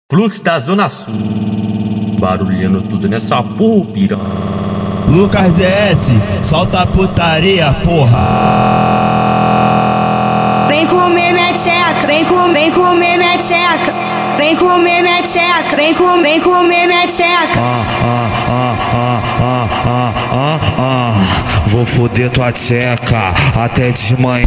Flux da Zona Sul, barulhando tudo nessa porra, piranha. Lucas ZS, solta a putaria, porra. Vem comer minha tcheca, vem comer minha tcheca. Vem comer minha tcheca, vem comer minha tcheca. Vou foder tua tcheca até de manhã.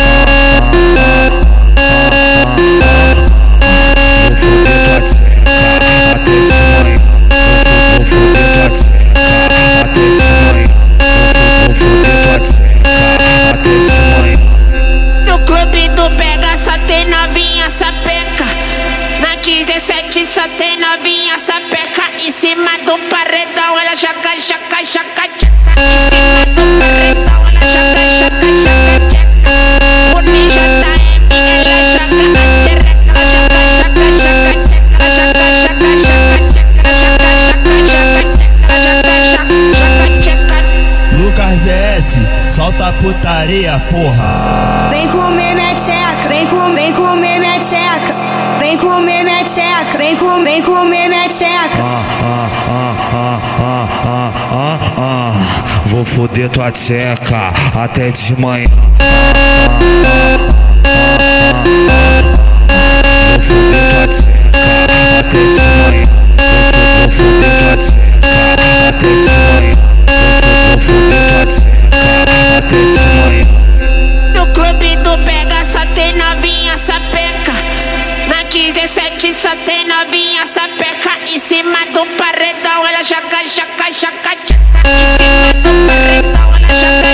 Vou foder tua tcheca até de manhã. Vou foder tua tcheca até de manhã. Vou foder tua tcheca até de manhã. No clube do Pega só tem novinha sapeca. Na 17 só tem novinha sapeca. Em cima do paredão ela joga, joga, joga, joga. Em cima do paredão ela joga, joga, joga, joga. O ninja tá ela joga a tchereca. Ela joga, joga, joga, joga. Ela joga, joga, joga, joga. Ela joga, joga, joga, joga. Ela joga, joga, joga. Lucas ZS, solta a putaria, porra. Vem comer minha tcheca, vem comer minha tcheca. Vem comer minha tcheca, vem comer minha tcheca. Vou foder tua tcheca até de manhã. Vou foder tua tcheca até de manhã. Vou foder tua tcheca até de manhã. Vou foder tua tcheca até de manhã. No clube do Pega só tem novinha sapeca. Na 17 só tem novinha sapeca. Em cima do paredão ela joga, joga, joga, joga. Em cima do paredão ela joga,